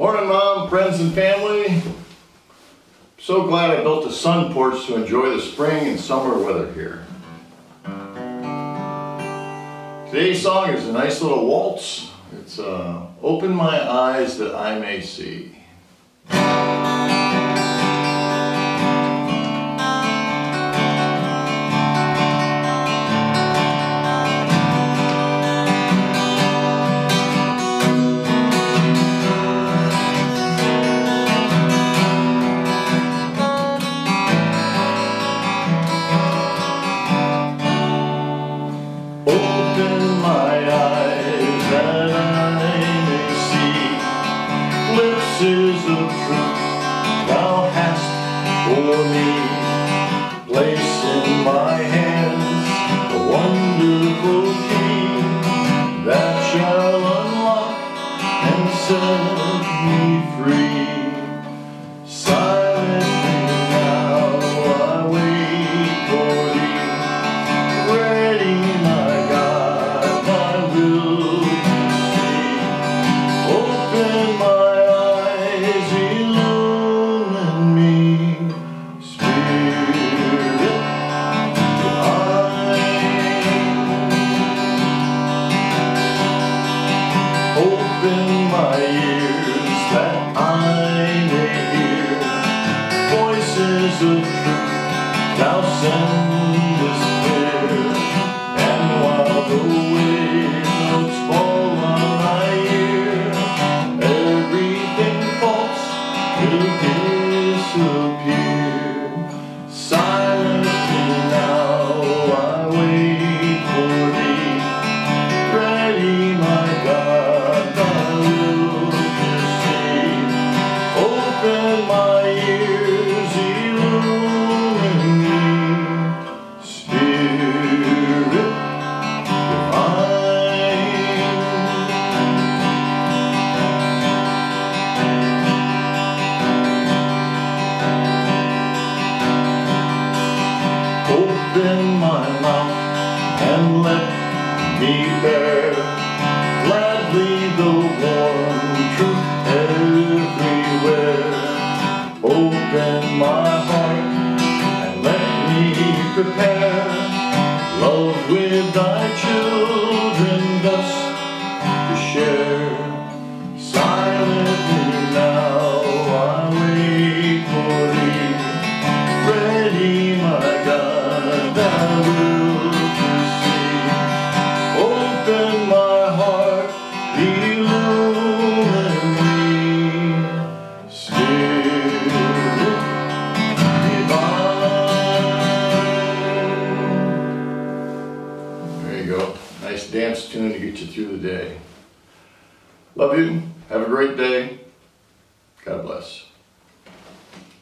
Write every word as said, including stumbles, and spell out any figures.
Morning, Mom, friends and family. So glad I built a sun porch to enjoy the spring and summer weather here. Today's song is a nice little waltz. It's uh, Open My Eyes That I May See. Open my eyes that I may see glimpses of truth thou hast for me. Place in my hands a wonderful key that shall unlock and set me free. Silently now I wait for thee, ready my God, my will to see. Open my eyes, illumine me, Spirit divine. Open my ears that I may hear voices of truth thou sendest clear. And while the wave notes fall on my ear, everything false will disappear. Silently now I wait for thee, ready my God, thy will to see. Open my ears, illumine me, Spirit divine. Open my mouth and let me bear gladly the warm truth everywhere. Open my heart and let me prepare love with thy children thus to share. Silently now I wait for thee, ready my God, thy will to see. Open my heart, illumine me, Spirit divine. There you go. Nice dance tune to get you through the day. Love you. Have a great day. God bless.